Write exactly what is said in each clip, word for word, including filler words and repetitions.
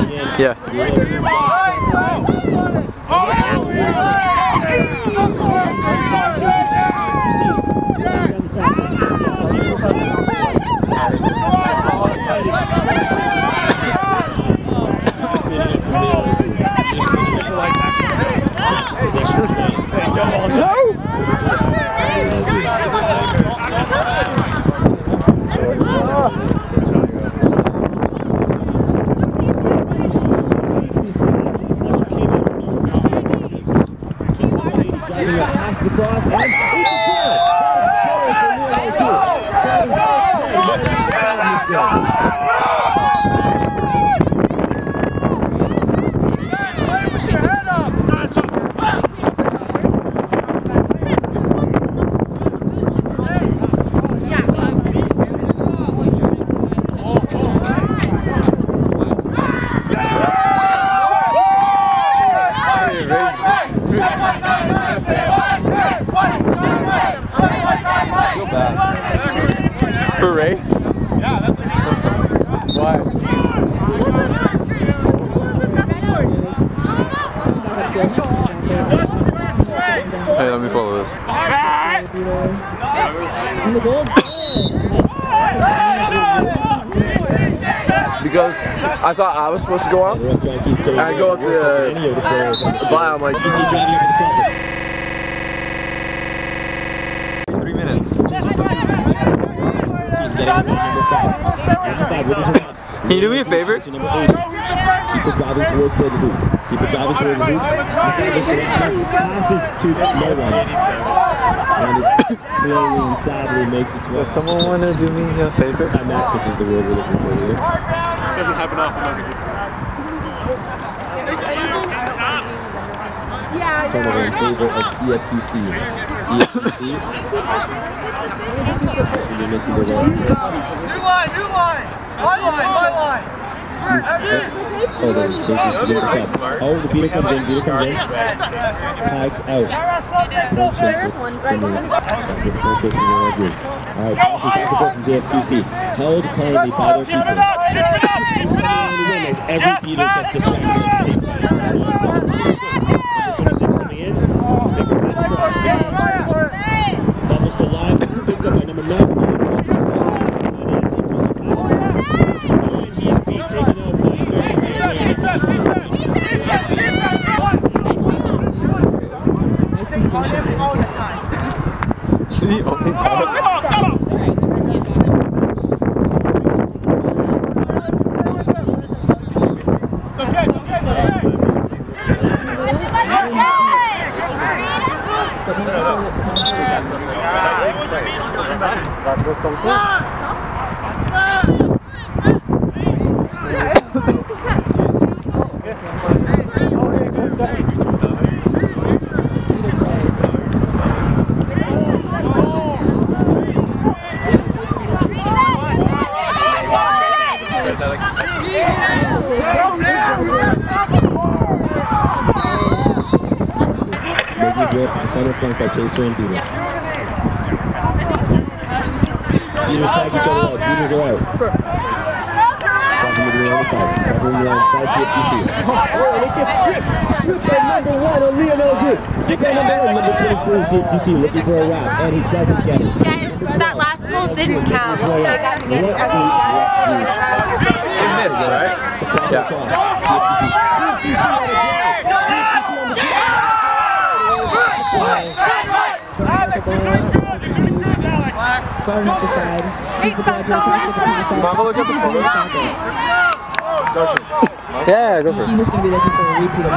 Yeah. For Ray? Yeah, that's what Why? Hey, let me follow this. Because I thought I was supposed to go out, and I go up to the fly, I'm like, three minutes. Can you do me a favor? Keep it driving towards the boots. Keep it driving towards the boots. Passes to no one. And it slowly and sadly makes it to us. Does someone want to do me a favor? Climactic is the word we're looking for here. Doesn't happen often. Turnover in favor of C F Q C. C F Q C should be making their way. New line, new line! My line, my line! Oh, there's chances to get this up. Oh, the beater comes in, beater comes in. Tags out. No chances from the penetration in the group. Alright, passes back and forth from C F Q C. Held currently by their keeper. Every beater gets distracted at the same time. twenty-six coming in. Makes a pass across. Bubbles still live. Picked up by number nine. He's being taken out by very, very, See, oh, come on, come on, come on! Center flank by Chaser and Beater. Beaters tag each other out. Beaters are out. Sure. Talking to the other side. Covering the outside C F Q C. Oh, and it gets stripped. Stripped by number one on Lionel Groulx. Stick by number one, number twenty-four C F Q C looking for a wrap, and he doesn't get it. Yeah, that last goal didn't count. You missed, right? Yeah. C F Q C. C F Q C on the drive. C F Q C on the drive. Going up the side. Mama, look at the photo. Yeah, go for it. He was going to be looking for a repeat of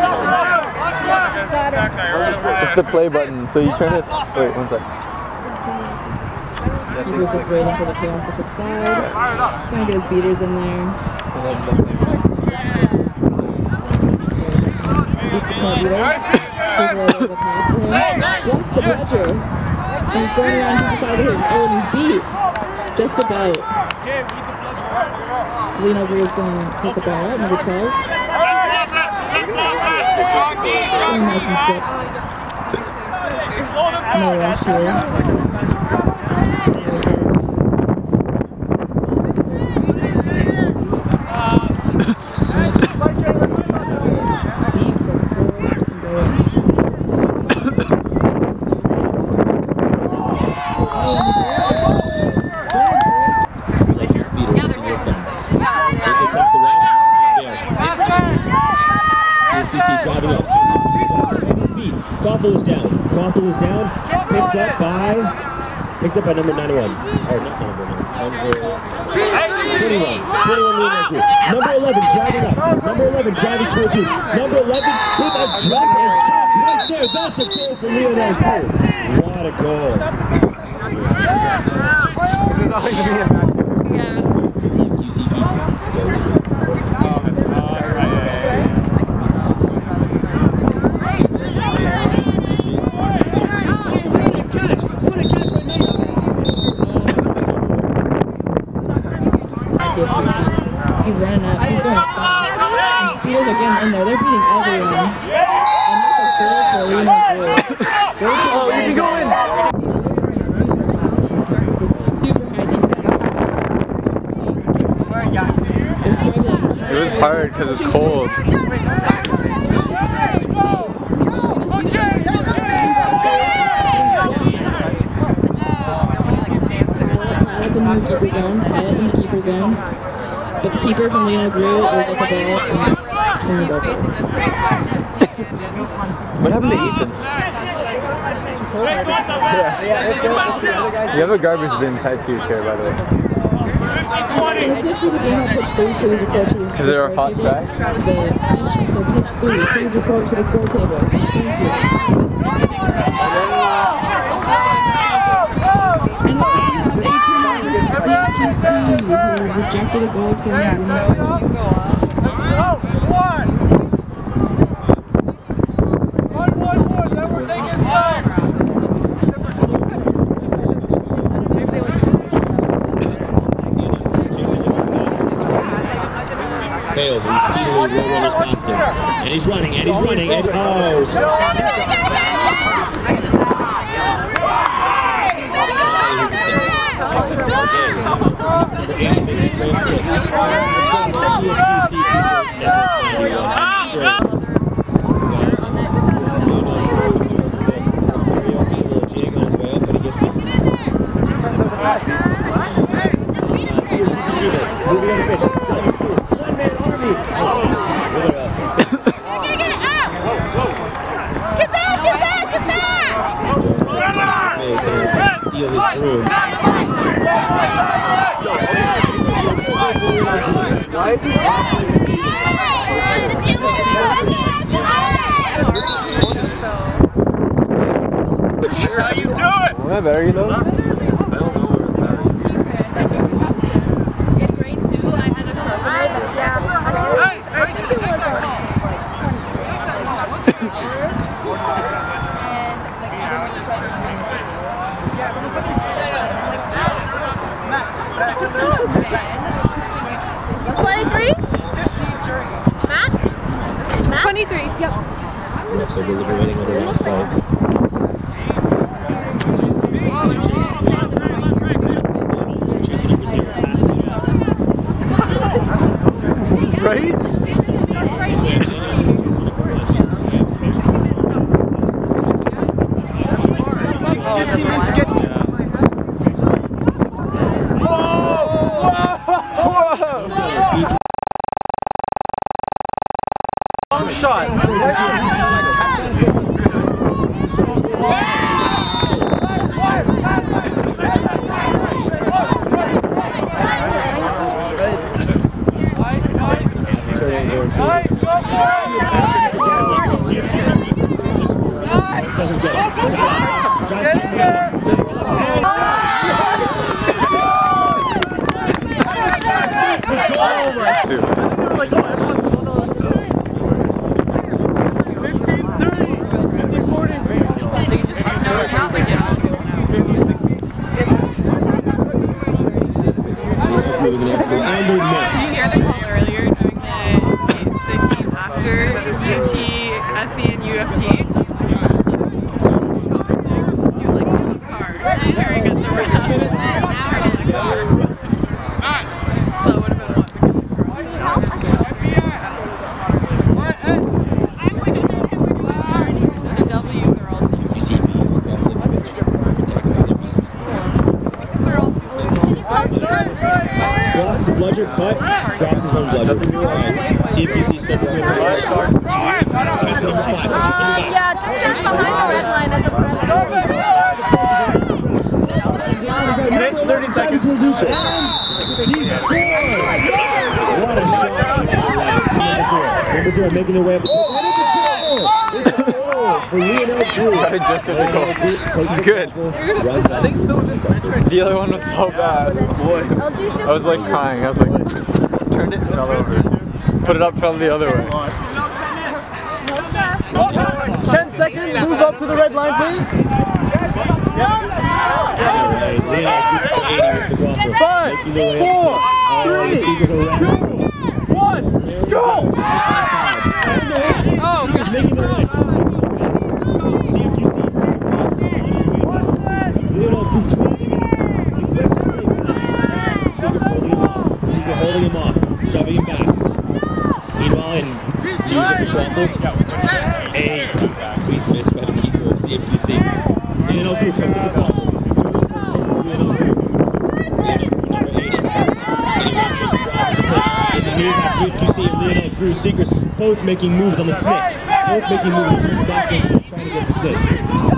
this. It's the play button, so you turn it. Wait, one sec. He was just waiting for the chaos to subside. Trying to get his beaters in there. Beats the point beater. Takes away the pass for him. Blocks the bludger. And he's going around to the side of the hinge. Oh, and he's beat. Just about. Lionel Groulx is going to take the ball out. Number twelve. Going nice and sick. No rush here. Q C driving up. C F Q C driving up. His speed. Koffel is down. Koffel is down. Picked up by picked up by number ninety-one. Or not number one. Number twenty-one. twenty-one Lionel Groulx. Number eleven driving up. Number eleven driving towards you. Number eleven with a jump and top right there. That's a goal for Lionel Groulx. What a goal. This is always being back. Yeah. C F Q C keeper. C F Q C. He's running up. He's going fast. And speeders are getting in there. They're beating everyone. And that's a goal for Lionel Groulx. Oh, you can go in. Super high deep. They're struggling. It was hard because it's cold. Keeper zone, pilot in the keeper zone, but the keeper from Lionel Groulx will get the ball and turn it over. What happened to Ethan? Yeah. You have a garbage bin tied to your chair, by the way. In the switch for the game on pitch three, please report to the Is there a hot table. track? The switch for pitch three, please report to the score table. Thank you. C who rejected a goal from Lionel Groulx. Fails, and he's speedily roll runners past him. And he's running, and he's running, and oh! Moving on the pitch, driving through, one man army. Get back, get back, get back! Steal his broom. How you doing? Am I better, you know? In grade two, I had a carpenter that Hey, hey, take that. twenty-three? Math? Math? twenty-three, yep. So we're deliberating on the next play. Right? Takes fifteen minutes to get here. Long shot. Doesn't get it. Get in there. Two. fifteen thirty. fifteen forty. Moving the next one. And they miss. Did you hear the call earlier during the, the game after U T, S C, and U F T? You like the cards, staring at the ref. So it would have been what? The W's are all too You see me. Blocks the bludger, but drops his own bludger. Right. C F Q C stuck with him. yeah, just stand behind the red line at the red line. Next thirty seconds. He scored! What a shot. Number zero making their way up the court. It's a goal for Lionel Groulx. Just at the goal. This is good. The other one was so bad. Boy. I was like crying. I was like, turned it, fell over. Put it up, fell the other way. Ten seconds, move up to the red line, please. Five, four, three, two, one, go! Oh, he's making the right. C F Q C. Lionel Groulx driving it. He flips it. Secret holding him off. Secret holding him off. Shoving him back. Meanwhile, in views of the crumble, a complete miss by the keeper of C F Q C. Lionel Groulx picks up the crumble. Lionel Groulx. Number eighty. Getting ready to make the drive to the pitch. In the meantime, C F Q C and Lionel Groulx Seekers both making moves on the snake. Both making moves on the back end, trying to get the snake.